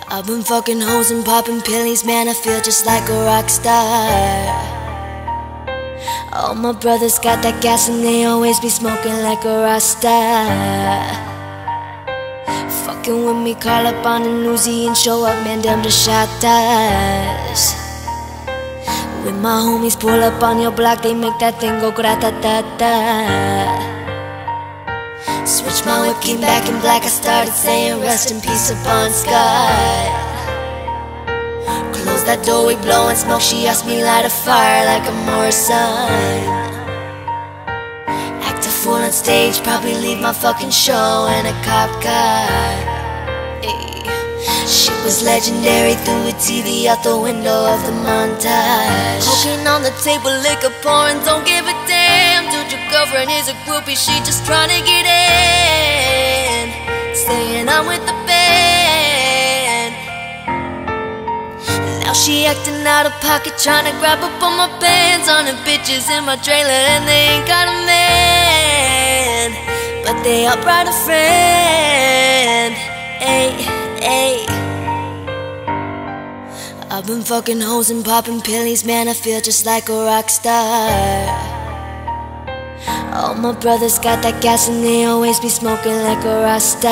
I've been fucking hoes and popping pillies, man, I feel just like a rock star. All my brothers got that gas and they always be smoking like a rasta. Fucking with me, call up on an Uzi and show up, man, them the shotters. When my homies pull up on your block, they make that thing go grata-ta-ta. Switch my whip, came back in black, I started saying rest in peace upon Scott. Close that door, we blowin' smoke, she asked me light a fire like a Morrison. Act a fool on stage, probably leave my fucking show in a cop car. Ay. Shit was legendary, threw a TV out the window of the montage. Cocaine on the table, liquor pouring, don't give a damn. Dude, your girlfriend is a groupie, she just tryna get in. Saying I'm with the band. Now she acting out of pocket, tryna grab up on my pants. On the bitches in my trailer and they ain't got a man, but they all brought a friend. Ay, ay. I've been fucking hoes and popping pillies, man, I feel just like a rock star. All my brothers got that gas and they always be smoking like a rasta.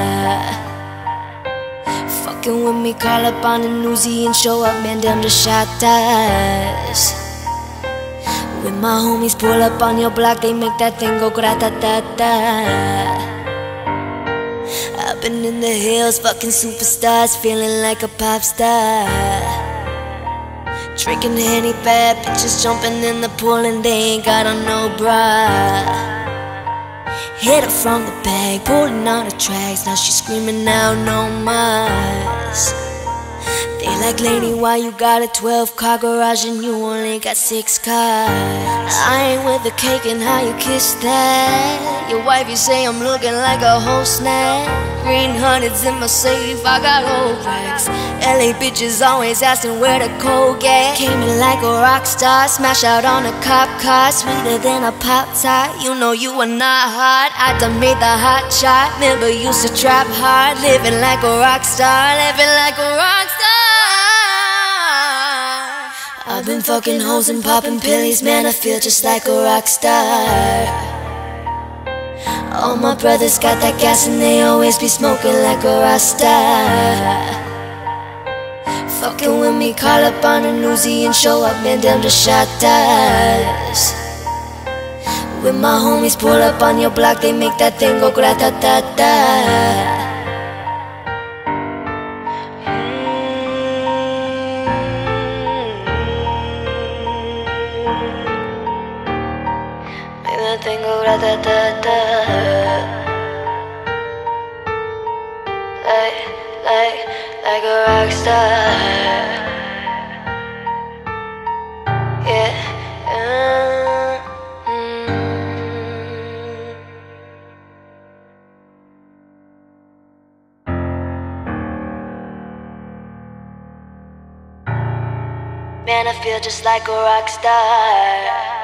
Fucking with me, call up on an Uzi and show up, man, them the shotters. When my homies pull up on your block, they make that thing go grata-ta-ta. I've been in the hills, fucking superstars, feeling like a pop star. Drinking Henny, bad bitches jumping in the pool and they ain't got on no bra. Hit her from the back, pulling on the tracks, now she screaming out no mas. They like, lady, why you got a 12-car garage and you only got 6 cars? I ain't with the cake and how you kiss that. Your wife, you say I'm looking like a whole snack. Green hundreds in my safe, I got old racks. LA bitches always asking where the coke at. Came in like a rock star, smash out on a cop car. Sweeter than a Pop-Tart, you know you are not hot. I done made the hot shot, remember used to trap hard. Living like a rock star, living like a rock star. I've been fucking hoes and popping pillies, man, I feel just like a rock star. All my brothers got that gas and they always be smoking like a rasta. Fucking with me, call up on an Uzi and show up, man, them the shotters. When my homies pull up on your block, they make that thing go grata-ta-ta. That thing go ra-da-da-da. Like a rock star. Yeah. Man, I feel just like a rock star.